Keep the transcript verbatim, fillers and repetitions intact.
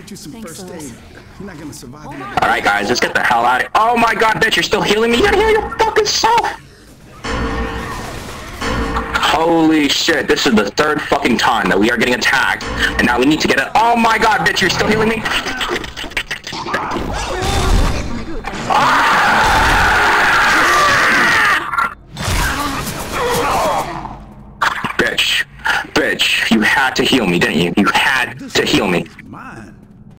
got you some Thanks, first Louis. aid. You're not gonna survive. Oh in my- the- Alright guys, let's get the hell out of here. Oh my god, bitch, you're still healing me? You gotta heal your fucking self! Holy shit, this is the third fucking time that we are getting attacked, and now we need to get it. Oh my god, bitch, you're still healing me? Bitch, bitch, you had to heal me, didn't you? You had to heal me.